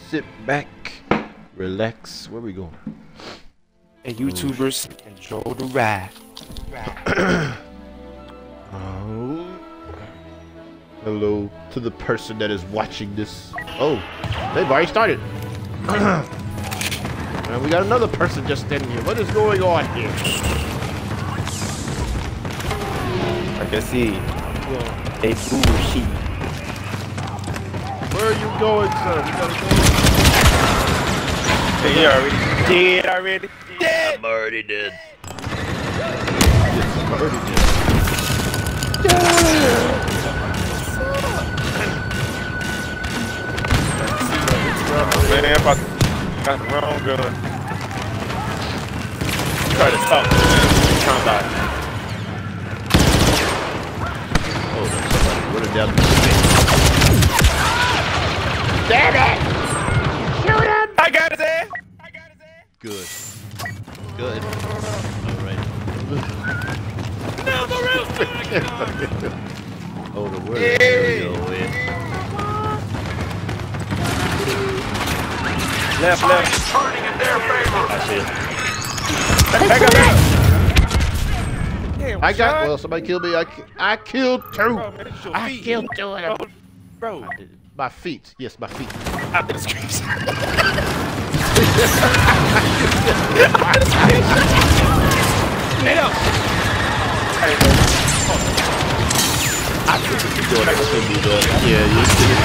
sit back, relax. Where we going? And YouTubers enjoy the ride. Oh. Hello to the person that is watching this. Oh, they've already started. And we got another person just standing here. What is going on here? I can see a bullshit. Where are you going, sir? We gotta go. Hey, you already dead already? Dead! I'm already dead. Yes, I'm already dead. Man, I got the wrong gun. Try to stop combat. Oh, there's somebody running down the street. Damn it! Shoot him! I got his ass! Good. Good. Alright. No, the roof! Oh, the word. Yeah. There we go. Left. Turning in their favor. I see it. I got well, somebody killed me. I killed two. Bro, man, it's your I feet. killed two of them. Bro. My feet. Yes, my feet. Out the streets. Nail. I should be doing. I should be doing. Yeah, you should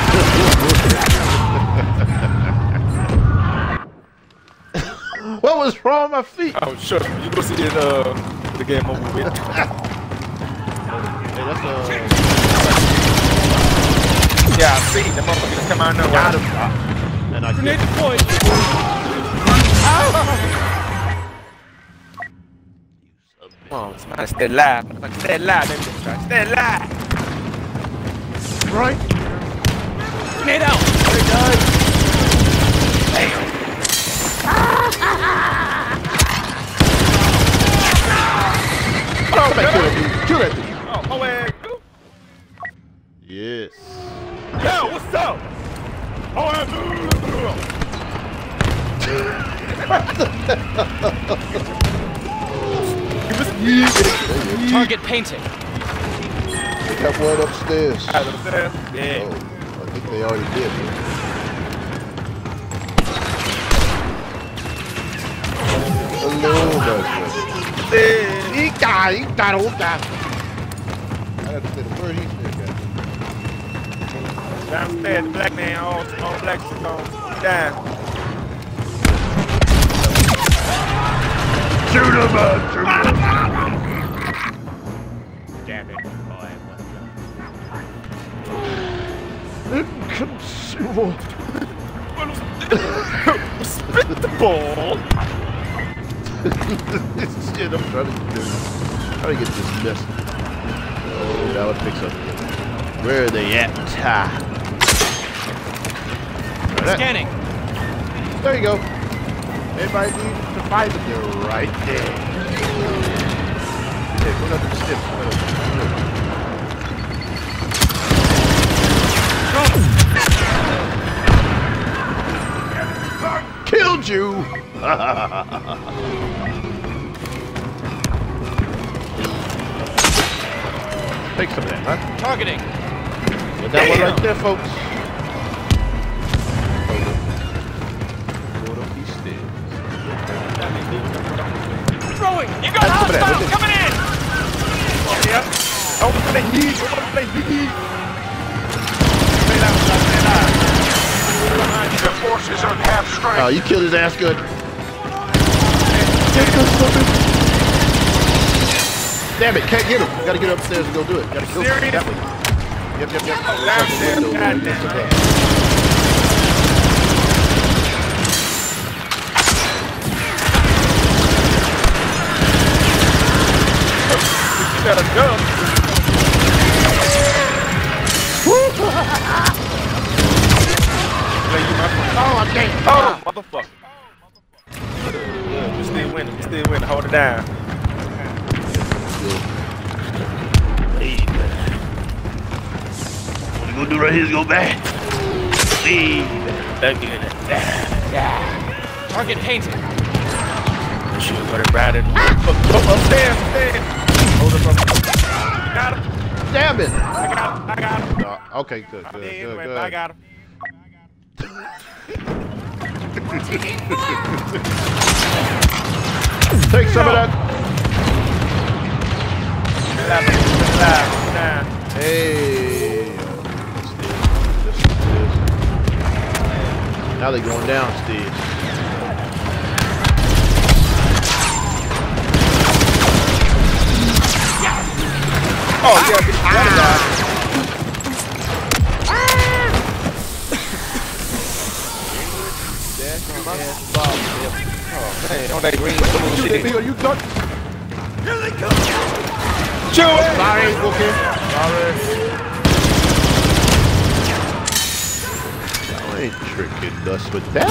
be. What was wrong with my feet? Oh, sure. You go see it, the game over with. Hey, that's Yeah, I see. The motherfucker just come out of nowhere. got him. And I Grenade killed deployed. Oh, man, stay alive. Stay alive, baby. Stay alive. right. Grenade out. Hey guys. Oh, kill that dude. Oh, my way. Yes. Yo, what's up? Oh, Target painting. They got one upstairs. Yeah. Oh, I think they already did. Hello, my friend. He died, old guy. I have to say the word he's there, guys. Downstairs, the black man, all black is down. Shoot him up! Shoot him up! Damn it, boy. Inconceivable. Spit the ball. Shit, I'm trying to get this mess. Oh, now let's fix up. Where are they at? Scanning. There you go. Everybody needs to find them. They're right there. Okay, go up to the steps. Killed you! Take some of that, huh? Targeting. Got that one right there, folks. Going up these stairs. Throwing. You got Some of that, hostiles look at- coming in. Yeah. Open the heat. The forces are half strength. Oh, you killed his ass good. Damn it, can't get him. Gotta get upstairs and go do it. Gotta kill him. Serious? That way. Yep. Downstairs, goddamn. You better go. Oh, damn. Oh, motherfucker. Yeah, we still winning. Hold it down. What you gonna do right here is go back. Leave. That unit. Target painted. Shoot, but it ratted. Upstairs. Hold up. Got him. Damn it! I got him. Okay, good. I got him. Take some of that. Hey. Now they're going down, Steve. Oh, yeah, hey, on that green shit. You done? Here they come. Shoot! Sorry, Wookie. Sorry. I ain't tricking us with that.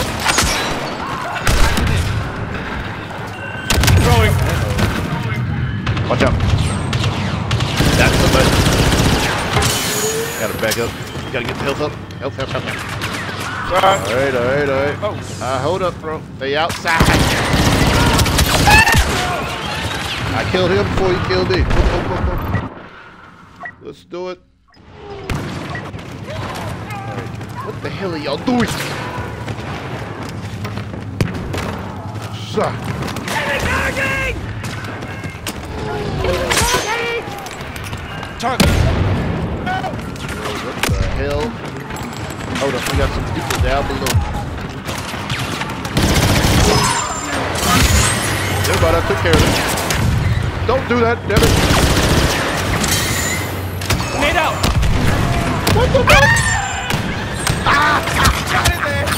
Throwing. Watch out. That's the button. Gotta back up. You gotta get the health up. Health. Alright. Oh. Hold up, bro. Stay outside. I killed him before he killed me. Go. Let's do it. Alright. What the hell are y'all doing? Suck. Target. What the hell? Hold up, we got some people down below. Everybody, I took care of it. Don't do that, damn it. Grenade out. What the fuck? Got it there.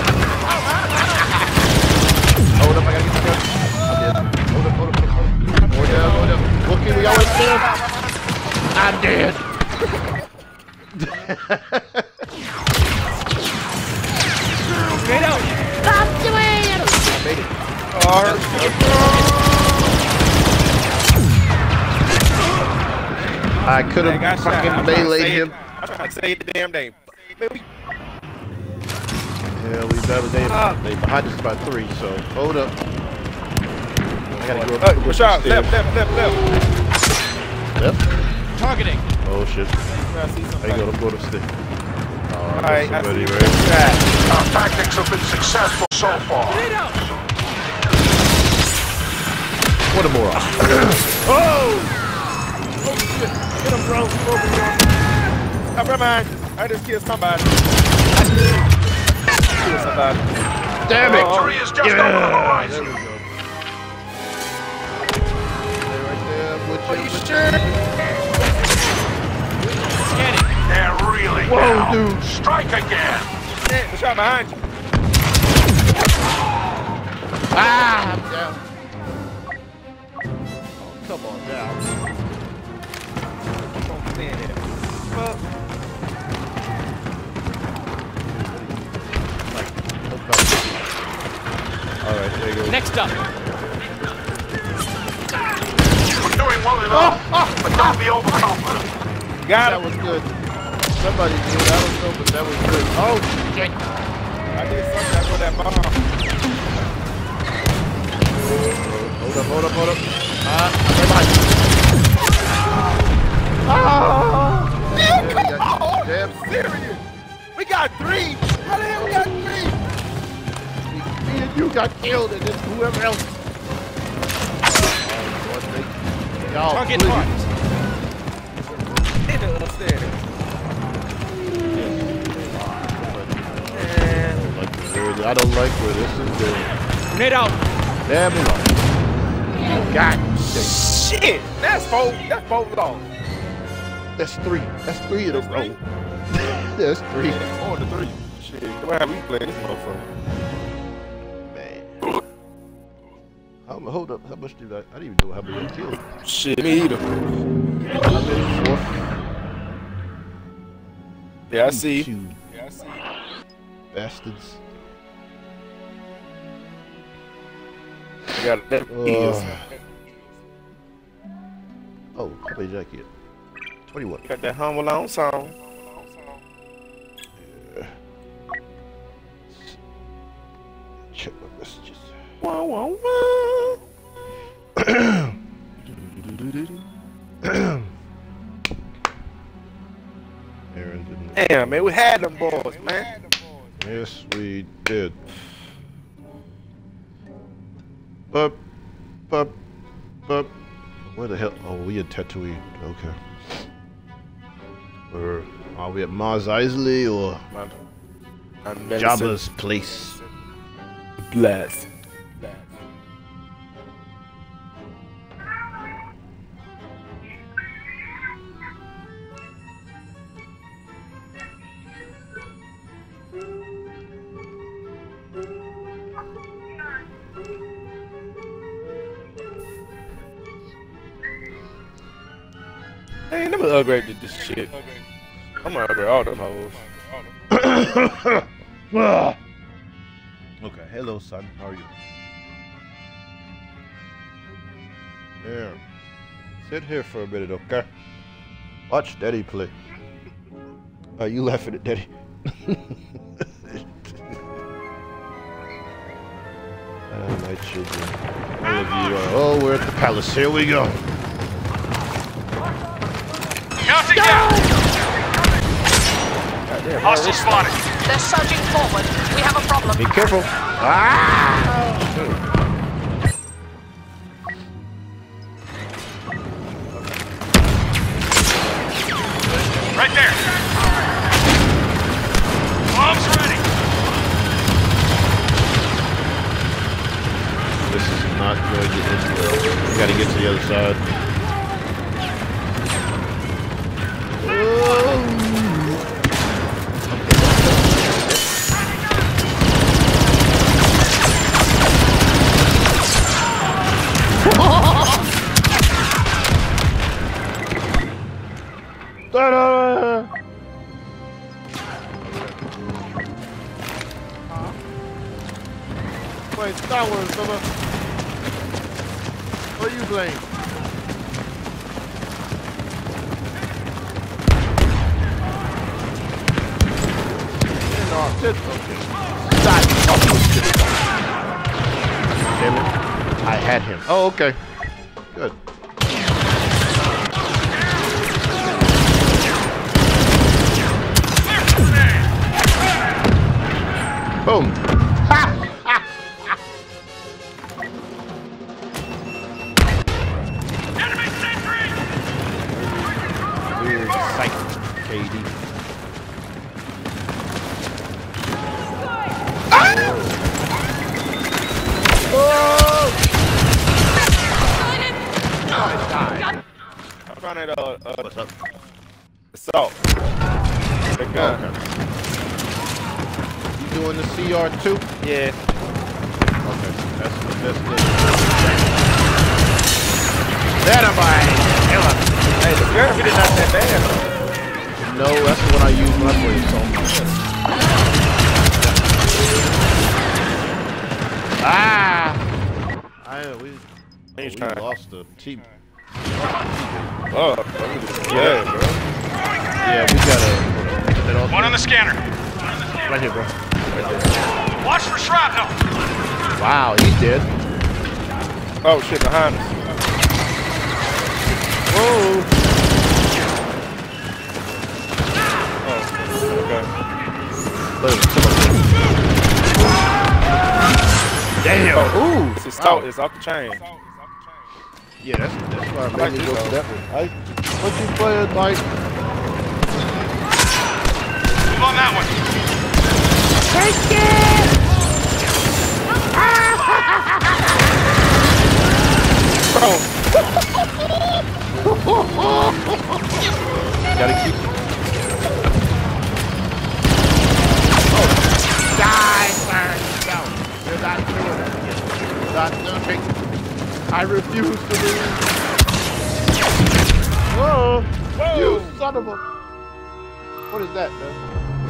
Hold up, I gotta get the gun. I'm dead. Hold up. Go down. Wookie, we always dead. I'm dead. Grenade out. I made it. I could have fucking meleeed him. I'm trying to save the damn day. Yeah, we got a damn. They behind us by 3, so hold up. I gotta go up. Push out. Left. Left? Targeting. Oh shit. There you go, I'm going to stick. Alright, somebody right. right. Our tactics have been successful so far. Grenade out. What a moron. Oh shit. Get him, bro. Never mind. I just killed somebody. Damn it! Victory is just over the There horizon. we go. Stay right there. Are you sure? Scanning. They're reeling Whoa, now. dude. Strike again. Yeah, the shot behind you. Ah, I'm down. Oh, come on down. Don't stand there. Fuck. Alright, there you go. Next up. We're doing well enough, but don't be overconfident. Got That him. was good. Somebody did. I don't know, but that was good. Oh, shit. I did something with that bomb. Hold up. Everybody. Man, come on! Damn. Serious? We got 3! How the hell we got 3? Me and you got killed, and then whoever else. Y'all, Target please. marked. In the upstairs. I don't like where this is going. Grenade out. Damn it. God. Shit! That's 4 long. That's 3. That's 3 in a row. That's 3. It's 4 to 3. Shit, the way we play this motherfucker. Man. Hold up. How much did I didn't even know how many I killed. Shit, me either. How many? 4? Yeah, I see. You bastards. I got that. Oh, how many did I get? 21. Got that Home Alone song. Wah, wah, wah. Damn, man, we had them boys, man. Yes, we did. Bup, bup, bup. Where the hell? Oh, we at Tatooine. Okay. Or are we at Mos Eisley or Jabba's place? Bless. Man, let me upgrade this shit. I'm gonna upgrade all them hoes. Okay, hello son, how are you? There. Sit here for a minute, okay? Watch Daddy play. Are you laughing at Daddy? My children. All of you are. Oh, we're at the palace. Here we go. Hostile spotted. They're surging forward. We have a problem. Be careful. Ah! Right there. Bombs ready. This is not going to end well. We gotta get to the other side. Wait, Star Wars, brother. What you playing? Damn it. I had him. Oh, okay. Good. Boom. Ha! Enemy sentry. Weird sight, KD. I'm trying to What's up? assault. The gun. Okay. You doing the CR2? Yeah. Okay, that's good. That boy! Hey, the gravity is not that bad. No, that's the one I use when I play assault. Ah! We lost the team. Oh, yeah, bro. Yeah, we gotta. One on the scanner. Right here, bro. Watch for shrapnel. Wow, he's dead. Oh shit, behind us. Whoa! Oh, okay. Damn! Ooh! It's off the chain. Yeah, that's why I like mainly this go for though. that one. What you playing like? Move on that one. Take it! Bro. Gotta keep. Oh, die, sir! No, you're not doing it. You're not doing it. I refuse to lose. Whoa! Whoa! You son of a. What is that, man?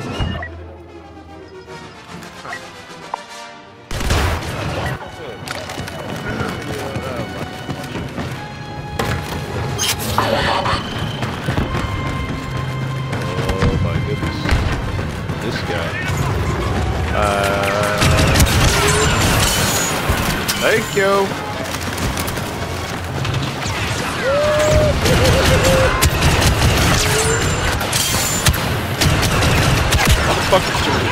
Oh my goodness. This guy. Thank you. Motherfucking shooting.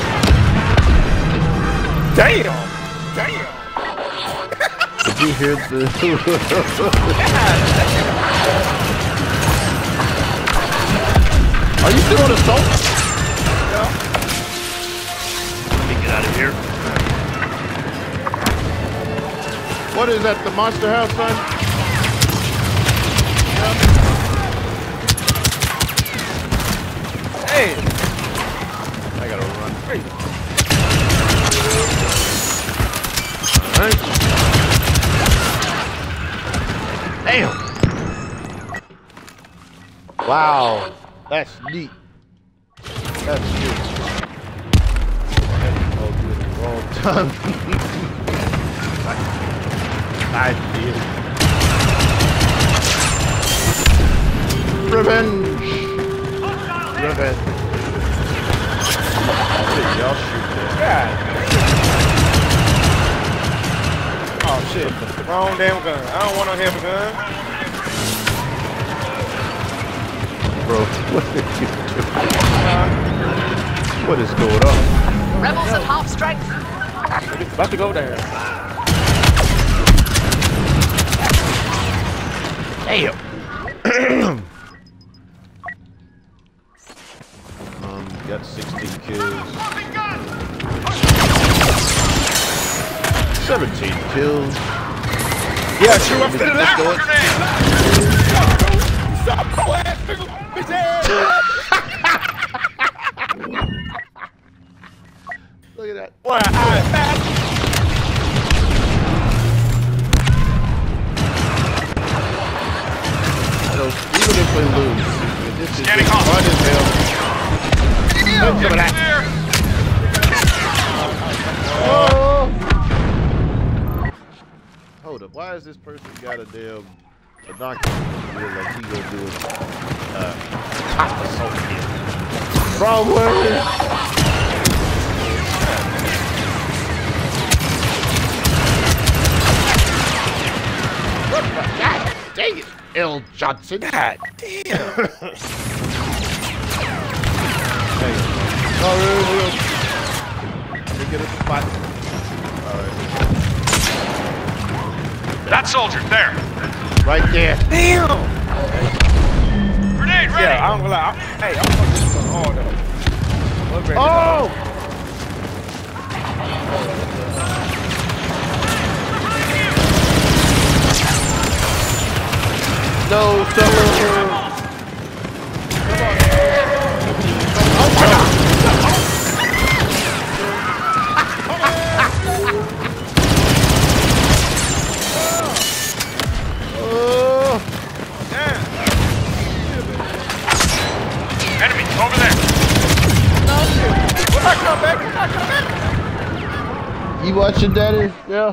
Damn. Damn. Did you hear the... Are you still on assault? Yeah. Let me get out of here. What is that, the monster house, son? Hey. I gotta run. Hey. Alright. Damn. Wow. That's neat. That's neat. Oh, good. Wrong time. I did. Revenge. Revenge. Y'all shoot that. God. Oh shit. Wrong damn gun. I don't want no heavy gun. Bro, what are you doing? What is going on? Rebels at half strength. About to go there. Damn. Got 16 kills. 17 kills. Yeah, shoot up to the left. Stop, go ahead, bitch ass. Look at that. Boy, Even if we lose, this is Scanning fun off. as hell. Some of that. Oh. Hold up, why has this person got a damn binocular like he gonna do it? Hot assault here. Wrong way. God dang it, L. Johnson. God damn. Hey, oh, really? Let me get at the spot. Alright. That soldier, there. Right there. Damn. Grenade ready. Yeah, I'm gonna lie. Hey, I'm gonna do this hard though. Oh! No, solo. Enemy, over there. When I come back, You watching, Daddy? Yeah.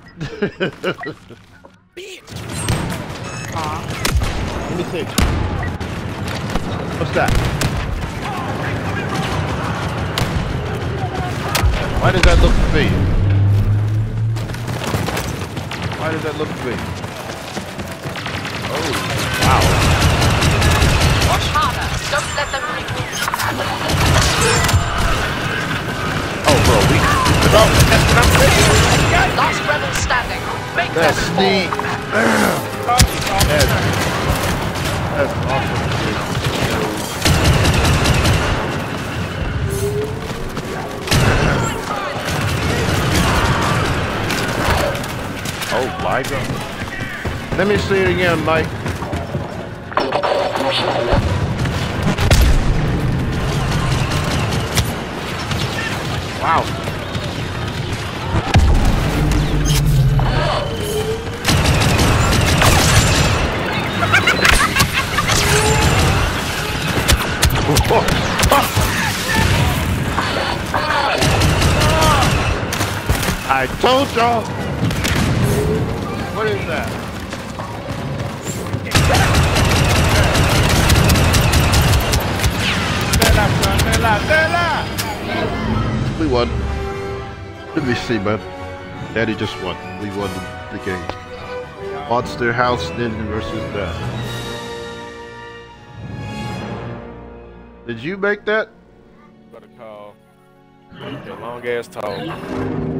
Let me see. What's that? Why does that look familiar? Why does that look familiar? Oh, wow. Push harder. Don't let them break you. Oh, bro, we. Last rebel standing. Make That's them neat. fall. That's awesome. Oh my God. Let me see it again, Mike. Wow. I told y'all. What is that? We won. Let me see, man. Daddy just won. We won the game. Monster House Ninja versus that. Did you make that? Got a call. Okay, long ass talk.